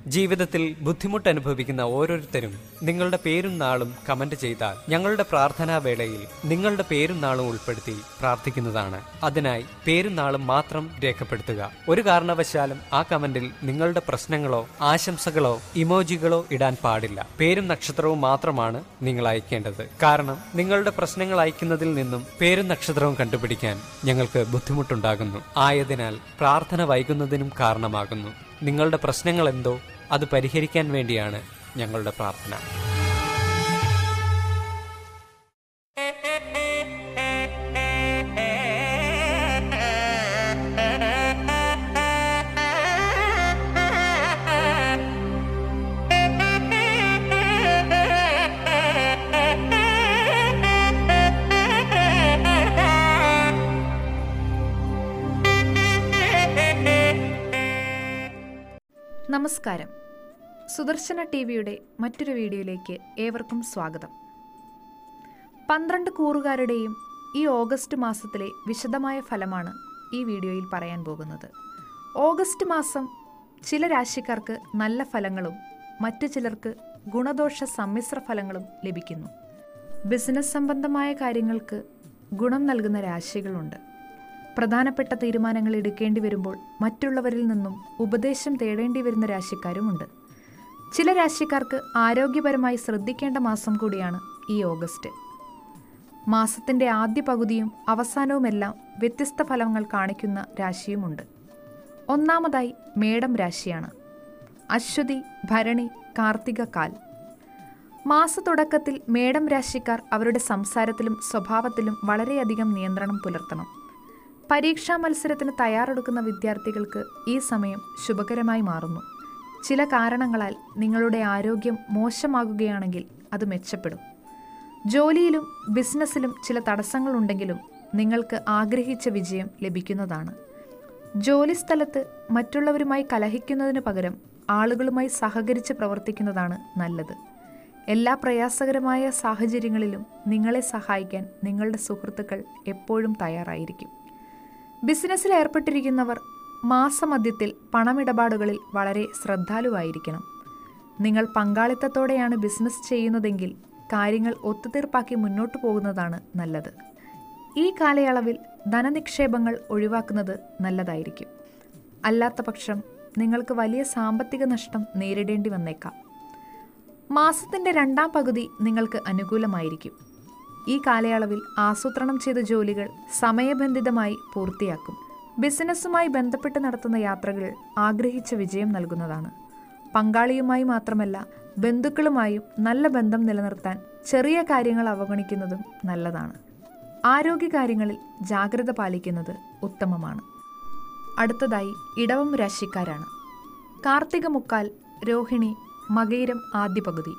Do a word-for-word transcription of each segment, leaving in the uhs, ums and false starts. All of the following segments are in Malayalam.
ജീവിതത്തിൽ ബുദ്ധിമുട്ട് അനുഭവിക്കുന്ന ഓരോരുത്തരും നിങ്ങളുടെ പേരും നാളും കമന്റ് ചെയ്താൽ ഞങ്ങളുടെ പ്രാർത്ഥനാ വേളയിൽ നിങ്ങളുടെ പേരും നാളും ഉൾപ്പെടുത്തി പ്രാർത്ഥിക്കുന്നതാണ്. അതിനായി പേരും നാളും മാത്രം രേഖപ്പെടുത്തുക. ഒരു കാരണവശാലും ആ കമന്റിൽ നിങ്ങളുടെ പ്രശ്നങ്ങളോ ആശംസകളോ ഇമോജികളോ ഇടാൻ പാടില്ല. പേരും നക്ഷത്രവും മാത്രമാണ് നിങ്ങൾ അയക്കേണ്ടത്. കാരണം നിങ്ങളുടെ പ്രശ്നങ്ങൾ അയക്കുന്നതിൽ നിന്നും പേരും നക്ഷത്രവും കണ്ടുപിടിക്കാൻ ഞങ്ങൾക്ക് ബുദ്ധിമുട്ടുണ്ടാകുന്നു. ആയതിനാൽ പ്രാർത്ഥന വൈകുന്നതിനും കാരണമാകുന്നു. നിങ്ങളുടെ പ്രശ്നങ്ങൾ എന്തോ അത് പരിഹരിക്കാൻ വേണ്ടിയാണ് ഞങ്ങളുടെ പ്രാർത്ഥന. നമസ്കാരം. സുദർശന ടി വിയുടെ മറ്റൊരു വീഡിയോയിലേക്ക് ഏവർക്കും സ്വാഗതം. പന്ത്രണ്ട് കൂറുകാരുടെയും ഈ ഓഗസ്റ്റ് മാസത്തിലെ വിശദമായ ഫലമാണ് ഈ വീഡിയോയിൽ പറയാൻ പോകുന്നത്. ഓഗസ്റ്റ് മാസം ചില രാശിക്കാർക്ക് നല്ല ഫലങ്ങളും മറ്റു ചിലർക്ക് ഗുണദോഷ സമ്മിശ്ര ഫലങ്ങളും ലഭിക്കുന്നു. ബിസിനസ് സംബന്ധമായ കാര്യങ്ങൾക്ക് ഗുണം നൽകുന്ന രാശികളുണ്ട്. പ്രധാനപ്പെട്ട തീരുമാനങ്ങൾ എടുക്കേണ്ടി വരുമ്പോൾ മറ്റുള്ളവരിൽ നിന്നും ഉപദേശം തേടേണ്ടി വരുന്ന രാശിക്കാരുമുണ്ട്. ചില രാശിക്കാർക്ക് ആരോഗ്യപരമായി ശ്രദ്ധിക്കേണ്ട മാസം കൂടിയാണ് ഈ ഓഗസ്റ്റ്. മാസത്തിൻ്റെ ആദ്യ പകുതിയും അവസാനവുമെല്ലാം വ്യത്യസ്ത ഫലങ്ങൾ കാണിക്കുന്ന രാശിയുമുണ്ട്. ഒന്നാമതായി മേടം രാശിയാണ്. അശ്വതി, ഭരണി, കാർത്തിക, കാൽ. മാസത്തുടക്കത്തിൽ മേടം രാശിക്കാർ അവരുടെ സംസാരത്തിലും സ്വഭാവത്തിലും വളരെയധികം നിയന്ത്രണം പുലർത്തണം. പരീക്ഷാ മത്സരത്തിന് തയ്യാറെടുക്കുന്ന വിദ്യാർത്ഥികൾക്ക് ഈ സമയം ശുഭകരമായി മാറുന്നു. ചില കാരണങ്ങളാൽ നിങ്ങളുടെ ആരോഗ്യം മോശമാകുകയാണെങ്കിൽ അത് മെച്ചപ്പെടും. ജോലിയിലും ബിസിനസ്സിലും ചില തടസ്സങ്ങളുണ്ടെങ്കിലും നിങ്ങൾക്ക് ആഗ്രഹിച്ച വിജയം ലഭിക്കുന്നതാണ്. ജോലിസ്ഥലത്ത് മറ്റുള്ളവരുമായി കലഹിക്കുന്നതിന് പകരം ആളുകളുമായി സഹകരിച്ച് പ്രവർത്തിക്കുന്നതാണ് നല്ലത്. എല്ലാ പ്രയാസകരമായ സാഹചര്യങ്ങളിലും നിങ്ങളെ സഹായിക്കാൻ നിങ്ങളുടെ സുഹൃത്തുക്കൾ എപ്പോഴും തയ്യാറായിരിക്കും. ബിസിനസ്സിൽ ഏർപ്പെട്ടിരിക്കുന്നവർ മാസമധ്യത്തിൽ പണമിടപാടുകളിൽ വളരെ ശ്രദ്ധാലുവായിരിക്കണം. നിങ്ങൾ പങ്കാളിത്തത്തോടെയാണ് ബിസിനസ് ചെയ്യുന്നതെങ്കിൽ കാര്യങ്ങൾ ഒത്തുതീർപ്പാക്കി മുന്നോട്ടു പോകുന്നതാണ് നല്ലത്. ഈ കാലയളവിൽ ധനനിക്ഷേപങ്ങൾ ഒഴിവാക്കുന്നത് നല്ലതായിരിക്കും. അല്ലാത്ത പക്ഷം നിങ്ങൾക്ക് വലിയ സാമ്പത്തിക നഷ്ടം നേരിടേണ്ടി വന്നേക്കാം. മാസത്തിൻ്റെ രണ്ടാം പകുതി നിങ്ങൾക്ക് അനുകൂലമായിരിക്കും. ഈ കാലയളവിൽ ആസൂത്രണം ചെയ്ത ജോലികൾ സമയബന്ധിതമായി പൂർത്തിയാക്കും. ബിസിനസ്സുമായി ബന്ധപ്പെട്ട് നടത്തുന്ന യാത്രകൾ ആഗ്രഹിച്ച വിജയം നൽകുന്നതാണ്. പങ്കാളിയുമായി മാത്രമല്ല ബന്ധുക്കളുമായും നല്ല ബന്ധം നിലനിർത്താൻ ചെറിയ കാര്യങ്ങൾ അവഗണിക്കുന്നതും നല്ലതാണ്. ആരോഗ്യകാര്യങ്ങളിൽ ജാഗ്രത പാലിക്കുന്നത് ഉത്തമമാണ്. അടുത്തതായി ഇടവം രാശിക്കാരാണ്. കാർത്തിക മുക്കാൽ, രോഹിണി, മകയിരം ആദ്യ പകുതി.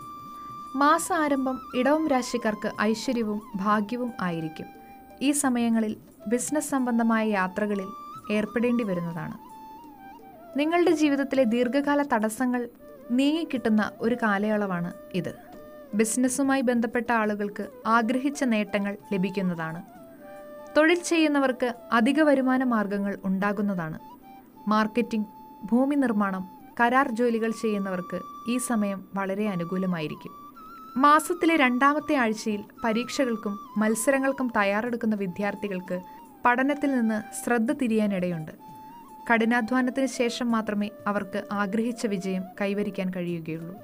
മാസാരംഭം ഇടവം രാശിക്കാർക്ക് ഐശ്വര്യവും ഭാഗ്യവും ആയിരിക്കും. ഈ സമയങ്ങളിൽ ബിസിനസ് സംബന്ധമായ യാത്രകളിൽ ഏർപ്പെടേണ്ടി വരുന്നതാണ്. നിങ്ങളുടെ ജീവിതത്തിലെ ദീർഘകാല തടസ്സങ്ങൾ നീങ്ങിക്കിട്ടുന്ന ഒരു കാലയളവാണ് ഇത്. ബിസിനസ്സുമായി ബന്ധപ്പെട്ട ആളുകൾക്ക് ആഗ്രഹിച്ച നേട്ടങ്ങൾ ലഭിക്കുന്നതാണ്. തൊഴിൽ ചെയ്യുന്നവർക്ക് അധിക വരുമാന മാർഗങ്ങൾ ഉണ്ടാകുന്നതാണ്. മാർക്കറ്റിംഗ്, ഭൂമി നിർമ്മാണം, കരാർ ജോലികൾ ചെയ്യുന്നവർക്ക് ഈ സമയം വളരെ അനുകൂലമായിരിക്കും. മാസത്തിലെ രണ്ടാമത്തെ ആഴ്ചയിൽ പരീക്ഷകൾക്കും മത്സരങ്ങൾക്കും തയ്യാറെടുക്കുന്ന വിദ്യാർത്ഥികൾക്ക് പഠനത്തിൽ നിന്ന് ശ്രദ്ധ തിരിയാനിടയുണ്ട്. കഠിനാധ്വാനത്തിന് ശേഷം മാത്രമേ അവർക്ക് ആഗ്രഹിച്ച വിജയം കൈവരിക്കാൻ കഴിയുകയുള്ളൂ.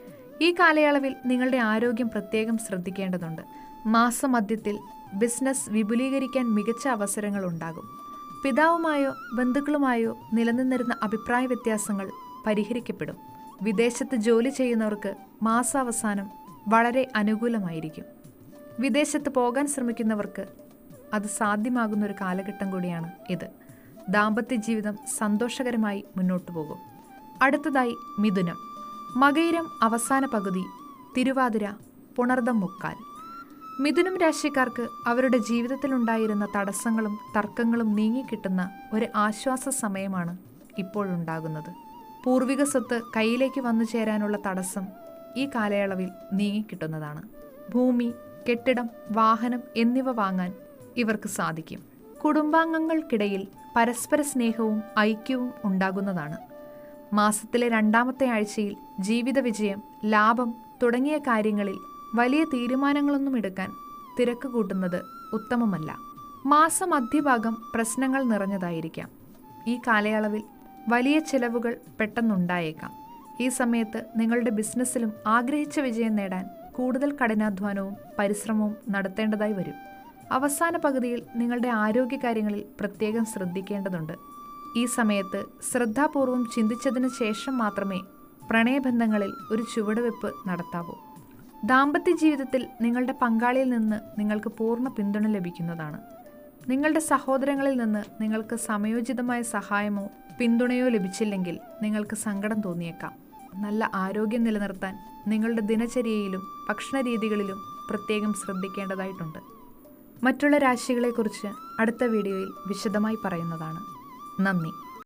ഈ കാലയളവിൽ നിങ്ങളുടെ ആരോഗ്യം പ്രത്യേകം ശ്രദ്ധിക്കേണ്ടതുണ്ട്. മാസമധ്യത്തിൽ ബിസിനസ് വിപുലീകരിക്കാൻ മികച്ച അവസരങ്ങൾ ഉണ്ടാകും. പിതാവുമായോ ബന്ധുക്കളുമായോ നിലനിന്നിരുന്ന അഭിപ്രായ വ്യത്യാസങ്ങൾ പരിഹരിക്കപ്പെടും. വിദേശത്ത് ജോലി ചെയ്യുന്നവർക്ക് മാസാവസാനം വളരെ അനുകൂലമായിരിക്കും. വിദേശത്ത് പോകാൻ ശ്രമിക്കുന്നവർക്ക് അത് സാധ്യമാകുന്നൊരു കാലഘട്ടം കൂടിയാണ് ഇത്. ദാമ്പത്യ ജീവിതം സന്തോഷകരമായി മുന്നോട്ടു പോകും. അടുത്തതായി മിഥുനം. മകയിരം അവസാന പകുതി, തിരുവാതിര, പുണർദം മുക്കാൽ. മിഥുനം രാശിക്കാർക്ക് അവരുടെ ജീവിതത്തിലുണ്ടായിരുന്ന തടസ്സങ്ങളും തർക്കങ്ങളും നീങ്ങിക്കിട്ടുന്ന ഒരു ആശ്വാസ സമയമാണ് ഇപ്പോഴുണ്ടാകുന്നത്. പൂർവിക സ്വത്ത് കയ്യിലേക്ക് വന്നു ചേരാനുള്ള തടസ്സം ഈ കാലയളവിൽ നീങ്ങിക്കിട്ടുന്നതാണ്. ഭൂമി, കെട്ടിടം, വാഹനം എന്നിവ വാങ്ങാൻ ഇവർക്ക് സാധിക്കും. കുടുംബാംഗങ്ങൾക്കിടയിൽ പരസ്പര സ്നേഹവും ഐക്യവും ഉണ്ടാകുന്നതാണ്. മാസത്തിലെ രണ്ടാമത്തെ ആഴ്ചയിൽ ജീവിത വിജയം, ലാഭം തുടങ്ങിയ കാര്യങ്ങളിൽ വലിയ തീരുമാനങ്ങളൊന്നും എടുക്കാൻ തിരക്ക് കൂട്ടുന്നത് ഉത്തമമല്ല. മാസം മധ്യഭാഗം പ്രശ്നങ്ങൾ നിറഞ്ഞതായിരിക്കാം. ഈ കാലയളവിൽ വലിയ ചിലവുകൾ പെട്ടെന്നുണ്ടായേക്കാം. ഈ സമയത്ത് നിങ്ങളുടെ ബിസിനസ്സിലും ആഗ്രഹിച്ച വിജയം നേടാൻ കൂടുതൽ കഠിനാധ്വാനവും പരിശ്രമവും നടത്തേണ്ടതായി വരും. അവസാന പകുതിയിൽ നിങ്ങളുടെ ആരോഗ്യകാര്യങ്ങളിൽ പ്രത്യേകം ശ്രദ്ധിക്കേണ്ടതുണ്ട്. ഈ സമയത്ത് ശ്രദ്ധാപൂർവം ചിന്തിച്ചതിന് ശേഷം മാത്രമേ പ്രണയബന്ധങ്ങളിൽ ഒരു ചുവടുവെപ്പ് നടത്താവൂ. ദാമ്പത്യ ജീവിതത്തിൽ നിങ്ങളുടെ പങ്കാളിയിൽ നിന്ന് നിങ്ങൾക്ക് പൂർണ്ണ പിന്തുണ ലഭിക്കുന്നതാണ്. നിങ്ങളുടെ സഹോദരങ്ങളിൽ നിന്ന് നിങ്ങൾക്ക് സമയോചിതമായ സഹായമോ പിന്തുണയോ ലഭിച്ചില്ലെങ്കിൽ നിങ്ങൾക്ക് സങ്കടം തോന്നിയേക്കാം. നല്ല ആരോഗ്യം നിലനിർത്താൻ നിങ്ങളുടെ ദിനചര്യയിലും ഭക്ഷണരീതികളിലും പ്രത്യേകം ശ്രദ്ധിക്കേണ്ടതായിട്ടുണ്ട്. മറ്റുള്ള രാശികളെക്കുറിച്ച് അടുത്ത വീഡിയോയിൽ വിശദമായി പറയുന്നതാണ്. നന്ദി.